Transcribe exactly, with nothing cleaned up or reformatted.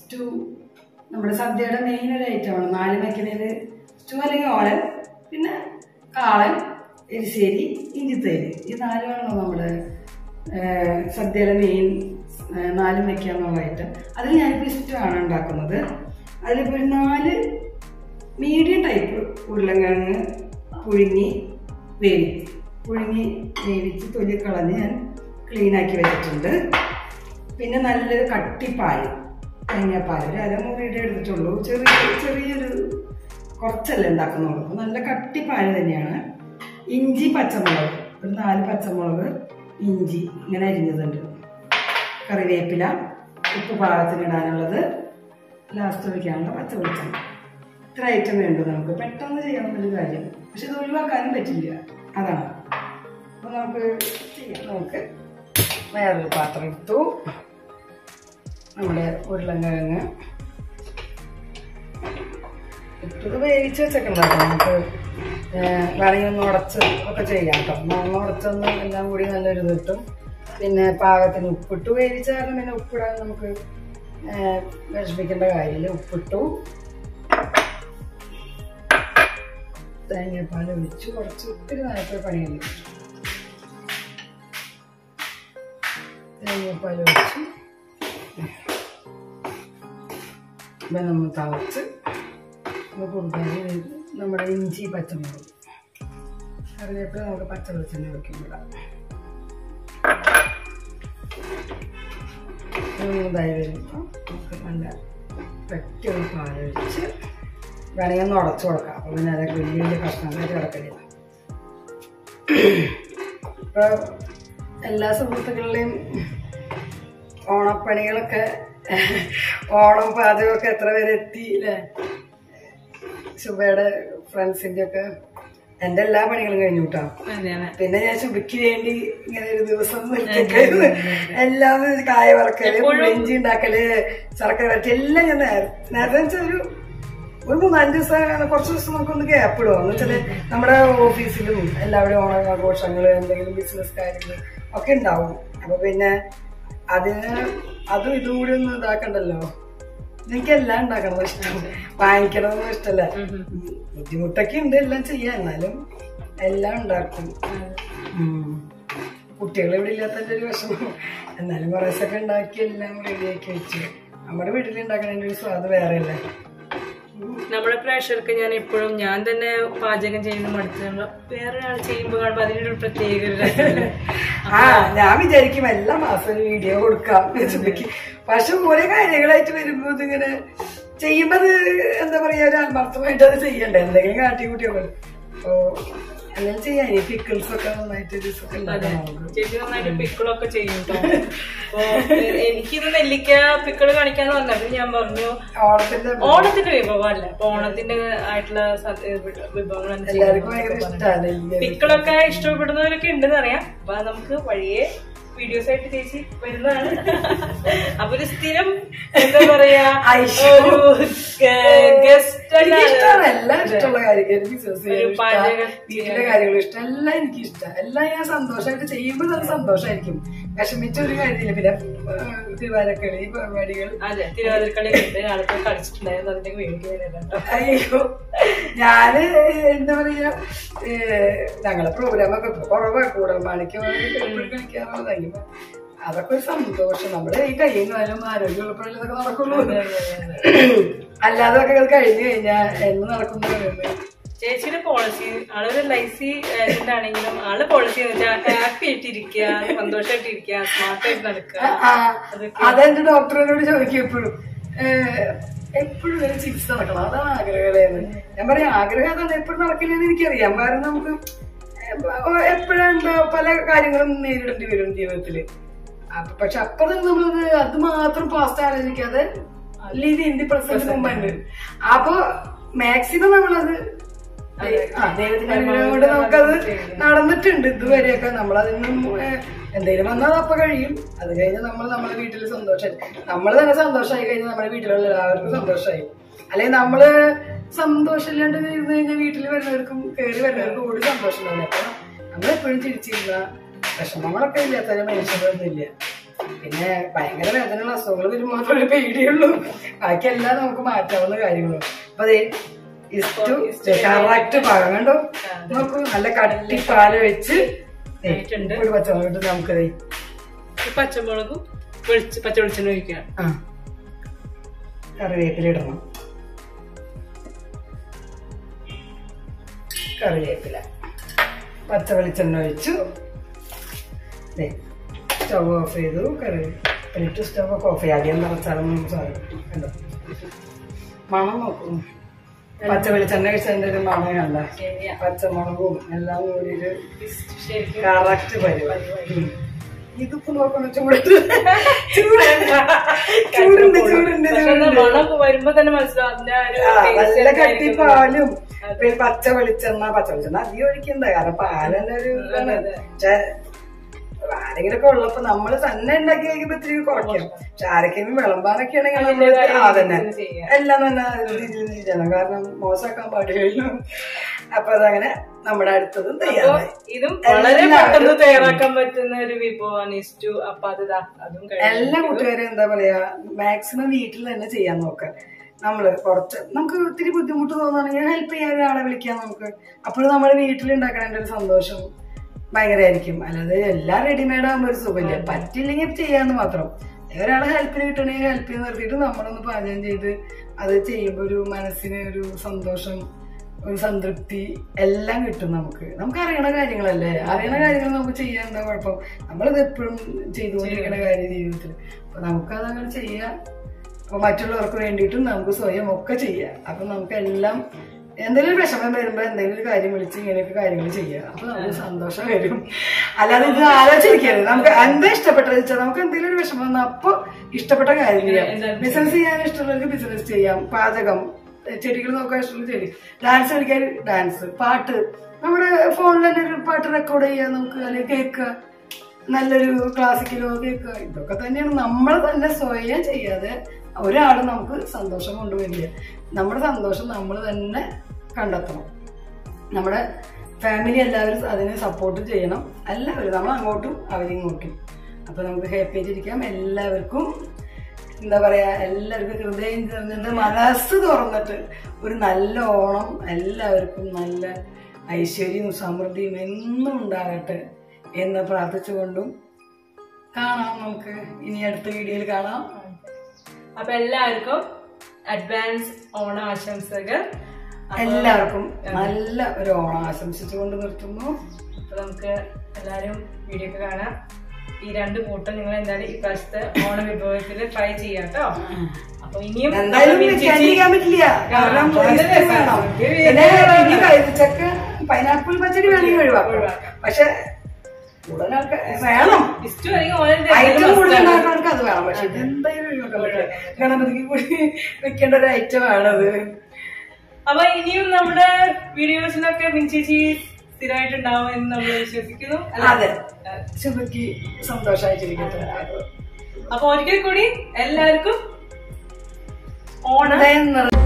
Stew നമ്മുടെ സദ്യയുടെ main ഒരു ഐറ്റമാണ്. നാല് വെക്കുന്നതിൽ സ്റ്റൂ അല്ലെങ്കിൽ ഓലൻ, പിന്നെ കാളൻ, എരിശ്ശേരി, ഇഞ്ചിത്തേരി, ഈ നാലുമാണോ നമ്മുടെ സദ്യയുടെ മെയിൻ നാലും വെക്കുക എന്നുള്ള ഐറ്റം. അതിൽ ഞാനിപ്പോൾ ഇഷ്ടമാണ് ഉണ്ടാക്കുന്നത്. അതിലിപ്പോൾ ഒരു നാല് മീഡിയം ടൈപ്പ് ഉരുളക്കിഴങ്ങ് പുഴുങ്ങി വേവി പുഴുങ്ങി വേവിച്ച് തൊലി കളഞ്ഞ് ഞാൻ ക്ലീനാക്കി വെച്ചിട്ടുണ്ട്. പിന്നെ നല്ലൊരു കട്ടിപ്പാൽ, തേങ്ങാപ്പാൽ ഒരു അരമുറിയുടെ എടുത്തിട്ടുള്ളൂ. ചെറിയ ചെറിയൊരു കുറച്ചല്ലേ ഉണ്ടാക്കുന്നുള്ളൂ. അപ്പോൾ നല്ല കട്ടിപ്പാൽ തന്നെയാണ്. ഇഞ്ചി, പച്ചമുളക്, ഒരു നാല് പച്ചമുളക്, ഇഞ്ചി ഇങ്ങനെ അരിഞ്ഞതുണ്ട്. കറിവേപ്പില, ഉപ്പ് പാകത്തിന് ഇടാനുള്ളത്, ലാസ്റ്റ് ഒഴിക്കാനുള്ള പച്ച വെളിച്ചെണ്ണ. ഇത്ര ഐറ്റം വേണ്ടു നമുക്ക്. പെട്ടെന്ന് ചെയ്യാവുന്നൊരു കാര്യം, പക്ഷെ ഇത് ഒഴിവാക്കാനും പറ്റില്ല. അതാണ്. അപ്പോൾ നമുക്ക് ചെയ്യാം. നമുക്ക് വേറൊരു പാത്രം എടുത്തു. നമ്മുടെ ഉരുളക്കിഴങ്ങ് ഇട്ടത് വേവിച്ച് വെച്ചേക്കുണ്ടാക്കാം. നമുക്ക് വേണമെങ്കിൽ ഒന്ന് ഉടച്ച് ഒക്കെ ചെയ്യാം കേട്ടോ. ഒന്ന് ഉടച്ചൊന്ന് എല്ലാം കൂടി നല്ലൊരു കിട്ടും. പിന്നെ പാകത്തിന് ഉപ്പിട്ടു. വേവിച്ച കാരണം പിന്നെ ഉപ്പിടാൻ നമുക്ക് വിഷമിക്കേണ്ട കാര്യമില്ല. ഉപ്പിട്ടു, തേങ്ങാപ്പാൽ ഒഴിച്ചു, കുറച്ച് ഒത്തിരി നേരത്തെ പണിയല്ല. തേങ്ങാപ്പാൽ ഒഴിച്ച് ഇപ്പം നമ്മൾ തളച്ച് കൊടുക്കാൻ നമ്മുടെ ഇഞ്ചി, പച്ചമുളക്, കറിവേപ്പില നമുക്ക് പച്ച വെളിച്ചെണ്ണ ഒഴിക്കുമ്പോഴാണ് ഇതായി വരുമ്പോൾ നമുക്ക് നല്ല പെട്ടെന്ന് പാലൊഴിച്ച് വേണമെങ്കിൽ ഒന്ന് ഉടച്ചു കൊടുക്കാം. അപ്പോൾ പിന്നെ അതൊക്കെ വലിയ വലിയ കഷ്ണങ്ങളായിട്ട് കിടക്കില്ല. ഇപ്പോൾ എല്ലാ സുഹൃത്തുക്കളുടെയും ഓണപ്പണികളൊക്കെ, ഓണം പാചകമൊക്കെ എത്ര പേര് എത്തി അല്ലേ? ശുഭയുടെ ഫ്രണ്ട്സിൻ്റെ ഒക്കെ എന്റെ എല്ലാ പണികളും കഴിഞ്ഞു കേട്ടോ. പിന്നെ ഞാൻ ശുഭയ്ക്ക് വേണ്ടി ഇങ്ങനെ ഒരു ദിവസം എല്ലാം കായ വറക്കല്, പുളിയിഞ്ചി ഉണ്ടാക്കല്, ശർക്കര വരട്ടി എല്ലാം ഞാൻ നേരത്തെ വെച്ചാൽ ഒരു ഒരു മൂന്നാല് ദിവസം കുറച്ച് ദിവസം നമുക്കൊന്ന് ഗ്യാപ്പ് ഇടുക എന്ന് വെച്ചാല് നമ്മുടെ ഓഫീസിലും എല്ലാവരുടെയും ഓണാഘോഷങ്ങള്, എന്തെങ്കിലും ബിസിനസ് കാര്യങ്ങൾ ഒക്കെ ഉണ്ടാവും. അപ്പൊ പിന്നെ അതിന് അതും ഇതും കൂടി ഒന്നും ഇതാക്കണ്ടല്ലോ. എനിക്ക് എല്ലാം ഉണ്ടാക്കണം ഇഷ്ടം, വാങ്ങിക്കണമെന്നും ഇഷ്ടമല്ല. ബുദ്ധിമുട്ടൊക്കെ ഉണ്ട് എല്ലാം ചെയ്യാൻ, എന്നാലും എല്ലാം ഉണ്ടാക്കും. കുട്ടികൾ ഇവിടെ ഇല്ലാത്തതിന്റെ ഒരു വിഷമം. എന്നാലും കുറേശ്ശൊക്കെ ഉണ്ടാക്കി എല്ലാം റെഡിയാക്കി വെച്ചു. നമ്മുടെ വീട്ടിൽ ഉണ്ടാക്കണതിന്റെ ഒരു സ്വാദ് വേറെ അല്ലേ. നമ്മുടെ പ്രേക്ഷകർക്ക് ഞാൻ എപ്പോഴും ഞാൻ തന്നെ പാചകം ചെയ്യുന്ന മടുത്ത് വേറൊരാൾ ചെയ്യുമ്പോൾ കാണുമ്പോൾ അതിനൊരു പ്രത്യേക ആ ഞാൻ വിചാരിക്കും എല്ലാ മാസം ഒരു വീഡിയോ കൊടുക്കാം. പക്ഷെ ഓരോ കാര്യങ്ങളായിട്ട് വരുമ്പോ ഇതിങ്ങനെ ചെയ്യുമ്പോ അത് എന്താ പറയാ ഒരു ആത്മാർത്ഥമായിട്ട് അത് ചെയ്യണ്ടേ, എന്തെങ്കിലും കാട്ടിക്കൂട്ടിയൊക്കെ. അപ്പൊ എല്ലാം ചെയ്യാൻ പിക്കിൾസ് ഒക്കെ നന്നായിട്ട് ചേച്ചി നന്നായിട്ട് പിക്കിളൊക്കെ ചെയ്യും. അപ്പൊ എനിക്കിത് നെല്ലിക്ക പിക്കിള് കാണിക്കാന്ന് പറഞ്ഞപ്പോൾ ഞാൻ പറഞ്ഞു ഓണത്തിന്റെ ഓണത്തിന്റെ വിഭവം അല്ല, അപ്പൊ ഓണത്തിന്റെ ആയിട്ടുള്ള വിഭവങ്ങൾ പിക്കിളൊക്കെ ഇഷ്ടപ്പെടുന്നവരൊക്കെ ഉണ്ടെന്ന് അറിയാം. അപ്പൊ നമുക്ക് വഴിയെ വീഡിയോസ് ആയിട്ട് ചേച്ചി വരുന്നതാണ്. അപ്പൊ ഒരു സ്ഥിരം എന്താ പറയാ ഒരു ഗസ്റ്റ് എല്ലാം ഇഷ്ടമുള്ള കാര്യം, വീട്ടിലെ കാര്യങ്ങളും ഇഷ്ടം, എല്ലാം എനിക്ക് ഇഷ്ടം. എല്ലാം ഞാൻ സന്തോഷമായിട്ട് ചെയ്യുമ്പോൾ അത് സന്തോഷമായിരിക്കും. വിഷമിച്ച ഒരു കാര്യമില്ല. പിന്നെ തിരുവാതിരക്കളി പരിപാടികൾ, അതെ തിരുവാതിരക്കളി ഉണ്ട്, ആൾക്കാർ കളിച്ചിട്ടുണ്ടായിരുന്നു. അതിന്റെ വേണ്ടി അയ്യോ ഞാന് എന്താ പറയാ ഞങ്ങളെ പ്രോഗ്രാമൊക്കെ കുറവാ, കൂടൽ മാണിക്ക് എപ്പോഴും കളിക്കാറുള്ളതായി. അതൊക്കെ ഒരു സന്തോഷം. നമ്മുടെ ഈ കയ്യിലും ആരോഗ്യമുള്ളപ്പോഴല്ലേ ഇതൊക്കെ നടക്കുള്ളൂ. അല്ലാതെ ഒക്കെ അത് കഴിഞ്ഞു കഴിഞ്ഞാൽ എന്ന് നടക്കുന്നു. ചേച്ചിയുടെ പോളിസി ആളൊരു ലൈസി ആണെങ്കിലും ആള് പോളിസി എന്ന് വെച്ചാൽ ഹാപ്പി ആയിട്ടിരിക്കുക, സന്തോഷമായിട്ടിരിക്കുക, സ്മാർട്ടായിട്ട് നടക്കുക. അതെന്റെ ഡോക്ടറിനോട് ചോദിക്കും എപ്പോഴും, എപ്പോഴും ഒരു ചികിത്സ നടക്കണം, അതാണ് ആഗ്രഹം. ഞാൻ പറയാം ആഗ്രഹം അതാണ്, എപ്പോഴും നടക്കില്ലെന്ന് എനിക്കറിയാം. കാരണം നമുക്ക് എപ്പോഴും പല കാര്യങ്ങളും നേരിടേണ്ടി വരും ജീവിതത്തില്. പക്ഷെ അപ്പൊ തന്നെ നമ്മളത് അത് മാത്രം പാസ്റ്റ് ആലോചിക്കാതെ leave in the present moment. അപ്പൊ മാക്സിമം നമ്മളത് ദൈവത്തിന്റെ അനുഗ്രഹം കൊണ്ട് നമുക്കത് നടന്നിട്ടുണ്ട് ഇതുവരെയൊക്കെ. നമ്മളതിനും എന്തെങ്കിലും വന്നാൽ അപ്പൊ കഴിയും. അത് കഴിഞ്ഞ് നമ്മൾ നമ്മുടെ വീട്ടിൽ സന്തോഷമായി, നമ്മൾ തന്നെ സന്തോഷമായി കഴിഞ്ഞാൽ നമ്മുടെ വീട്ടിലുള്ള എല്ലാവർക്കും സന്തോഷമായി. അല്ലെങ്കിൽ നമ്മള് സന്തോഷമില്ലാണ്ട് ഇരുന്ന് കഴിഞ്ഞാൽ വീട്ടിൽ വരുന്നവർക്കും കയറി വരുന്നവർക്കും കൂടി സന്തോഷം ഉണ്ടാവില്ല. അപ്പൊ നമ്മളെപ്പോഴും ചിരിച്ചിരുന്ന വിഷമങ്ങളൊക്കെ ഇല്ലാത്ത മനുഷ്യരൊന്നുമില്ല. പിന്നെ ഭയങ്കര വേദനയുള്ള അസുഖങ്ങൾ വരുമ്പോൾ മാത്രമേ ഒരു പേടിയുള്ളൂ. ബാക്കിയെല്ലാം നമുക്ക് മാറ്റാവുന്ന കാര്യങ്ങളും. അപ്പൊ അതേ ഇഷ്ടു കറക്റ്റ് പാകം കണ്ടോ നോക്കൂ. നല്ല കട്ടി പാല് വെച്ച് ഒരു പച്ചമുളക് ഇട്ട് നമുക്കതേ പച്ചമുളകും പച്ച വെളിച്ചെണ്ണ ഒഴിക്കാം. ആ കറിവേപ്പില ഇടണം. കറിവേപ്പില പച്ച വെളിച്ചെണ്ണ ഒഴിച്ചു. സ്റ്റവ് ഓഫ് ചെയ്തു. കറിവേപ്പിലിട്ട് സ്റ്റവ് ഒക്കെ ഓഫ് ചെയ്യാം. ആദ്യം നിറച്ചാലും സാധനം കണ്ടോ മണം നോക്കൂ. പച്ച വെളിച്ചെണ്ണ കഴിച്ചതിന്റെ ഒരു മണം കണ്ട പച്ചമുളകും എല്ലാം കൂടിയിട്ട് കറക്റ്റ് പരിപാടി. ഇതിപ്പോ നോക്കണം ചൂടുണ്ട് ചൂടുണ്ട് ചൂടുണ്ട് വരുമ്പോ തന്നെ മനസ്സിലാവും നല്ല കട്ടിപ്പാലും പച്ച വെളിച്ചെണ്ണ. പച്ച വെളിച്ചെണ്ണ അധികം ഒഴിക്കണ്ട, കാരണം പാലന്നെ ഒരു പക്ഷെ ആരെങ്കിലൊക്കെ ഉള്ളപ്പോ നമ്മള് തന്നെ ഉണ്ടാക്കി കഴിക്കുമ്പോ ഇത്തിരി കുറയ്ക്കാം. പക്ഷെ ആരൊക്കെയും വിളമ്പാനൊക്കെ ആണെങ്കിൽ നമ്മള് അതന്നെ എല്ലാം തന്നെ രീതിയിൽ ചെയ്യണം, കാരണം മോശമാക്കാൻ പാടില്ലല്ലോ. അപ്പൊ അതങ്ങനെ നമ്മുടെ അടുത്തതും തയ്യാറായി. ഇതും വളരെ പെട്ടെന്ന് തയ്യാറാക്കാൻ പറ്റുന്ന ഒരു വിഭവമാണ് ഇസ്റ്റു. അപ്പൊ അത് അതും എല്ലാ കൂട്ടുകാരും എന്താ പറയാ മാക്സിമം വീട്ടിൽ തന്നെ ചെയ്യാൻ നോക്കാം. നമ്മള് കുറച്ച് നമുക്ക് ഒത്തിരി ബുദ്ധിമുട്ട് തോന്നുകയാണെങ്കിൽ ഹെൽപ്പ് ചെയ്യാൻ ഒരാളെ വിളിക്കാം നമുക്ക്. അപ്പോൾ നമ്മൾ വീട്ടിൽ ഉണ്ടാക്കണതിന്റെ ഒരു സന്തോഷം ഭയങ്കരമായിരിക്കും. അല്ലാതെ എല്ലാം റെഡിമെയ്ഡ് ആകുമ്പോൾ ഒരു സുഖമില്ല. പറ്റില്ലെങ്കിൽ ചെയ്യാന്ന് മാത്രം. ഒരാളെ ഹെൽപ്പിന് കിട്ടണമെങ്കിൽ ഹെൽപ്പ് ചെയ്ത് നിർത്തിയിട്ട് നമ്മളൊന്ന് പാചകം ചെയ്ത് അത് ചെയ്യുമ്പോൾ ഒരു മനസ്സിന് ഒരു സന്തോഷം, ഒരു സംതൃപ്തി എല്ലാം കിട്ടും. നമുക്ക് നമുക്ക് അറിയണ കാര്യങ്ങളല്ലേ, അറിയണ കാര്യങ്ങൾ നമുക്ക് ചെയ്യാൻ എന്താ കുഴപ്പം. നമ്മളിത് എപ്പോഴും ചെയ്തുകൊണ്ടിരിക്കുന്ന കാര്യം ജീവിതത്തിൽ. അപ്പൊ നമുക്കതങ്ങനെ ചെയ്യാം. അപ്പൊ മറ്റുള്ളവർക്ക് വേണ്ടിയിട്ടും നമുക്ക് സ്വയം ഒക്കെ ചെയ്യാം. അപ്പൊ നമുക്ക് എല്ലാം എന്തെങ്കിലും ഒരു വിഷമം വരുമ്പോ എന്തെങ്കിലും ഒരു കാര്യം വിളിച്ച് ഇങ്ങനെയൊക്കെ കാര്യങ്ങൾ ചെയ്യാം. അപ്പൊ നമുക്ക് സന്തോഷം വരും. അല്ലാതെ ഇത് ആലോചിക്കരുത്. നമുക്ക് എന്താ ഇഷ്ടപ്പെട്ടത് വെച്ചാൽ നമുക്ക് എന്തെങ്കിലും ഒരു വിഷമം വന്നാൽ അപ്പൊ ഇഷ്ടപ്പെട്ട കാര്യം ചെയ്യാം. ബിസിനസ് ചെയ്യാൻ ഇഷ്ടമുള്ളവർക്ക് ബിസിനസ് ചെയ്യാം. പാചകം, ചെടികൾ നോക്കാൻ ഇഷ്ടമുള്ള ചെടി, ഡാൻസ് കളിക്കാൻ ഡാൻസ്, പാട്ട് നമ്മുടെ ഫോണിൽ തന്നെ ഒരു പാട്ട് റെക്കോർഡ് ചെയ്യാം നമുക്ക്, അല്ലെങ്കിൽ കേൾക്കുക, നല്ലൊരു ക്ലാസിക്കലോ കേൾക്കുക. ഇതൊക്കെ തന്നെയാണ് നമ്മൾ തന്നെ സ്വയം ചെയ്യാതെ ഒരാൾ നമുക്ക് സന്തോഷം കൊണ്ടുവരില്ല. നമ്മുടെ സന്തോഷം നമ്മൾ തന്നെ കണ്ടെത്തണം. നമ്മുടെ ഫാമിലി എല്ലാവരും അതിനെ സപ്പോർട്ട് ചെയ്യണം. എല്ലാവരും നമ്മൾ അങ്ങോട്ടും അവരിങ്ങോട്ടും. അപ്പൊ നമുക്ക് ഹാപ്പി ആയിട്ടിരിക്കാം. എല്ലാവർക്കും എന്താ പറയാ, എല്ലാവർക്കും ഹൃദയം നിറഞ്ഞിട്ട് മനസ്സ് തുറന്നിട്ട് ഒരു നല്ല ഓണം, എല്ലാവർക്കും നല്ല ഐശ്വര്യവും സമൃദ്ധിയും എന്നും ഉണ്ടാകട്ടെ എന്ന് പ്രാർത്ഥിച്ചുകൊണ്ടും കാണാം. നമുക്ക് ഇനി അടുത്ത വീഡിയോയിൽ കാണാം. അപ്പൊ എല്ലാവർക്കും അഡ്വാൻസ് ഓണ ആശംസകൾ. എല്ലാവർക്കും നല്ല ഒരു ഓണം ആശംസിച്ചുകൊണ്ട് നിർത്തുന്നു. അപ്പൊ നമുക്ക് എല്ലാരും വീഡിയോ ഒക്കെ കാണാം. ഈ രണ്ട് കൂട്ടം നിങ്ങൾ എന്തായാലും ഈ പ്രാവശ്യത്തെ ഓണ വിഭവത്തിൽ ട്രൈ ചെയ്യാം കേട്ടോ. അപ്പൊ ഇനിയും എന്തായാലും പറ്റില്ല, കാരണം പൈനാപ്പിൾ പച്ചടി വേണമെങ്കിൽ ഒഴിവാക്കും. പക്ഷെ വേണം ഐറ്റം കൂടുതലുണ്ടാക്കുന്നവർക്ക് അത് വേണം. പക്ഷെ ഇതെന്തായാലും ഒഴിവാക്കാൻ പറ്റില്ല. ഗണപതിക്ക് കൂടി വെക്കേണ്ട ഒരു ഐറ്റം ആണത്. അപ്പൊ ഇനിയും നമ്മുടെ വീഡിയോസിലൊക്കെ മിൻചേച്ചി സ്ഥിരമായിട്ടുണ്ടാവും എന്ന് നമ്മൾ വിശ്വസിക്കുന്നു. അതെ, ശുഭയ്ക്ക് സന്തോഷമായിട്ടിരിക്കട്ടെ. അപ്പൊ ഒരിക്കൽ കൂടി എല്ലാവർക്കും ഓണം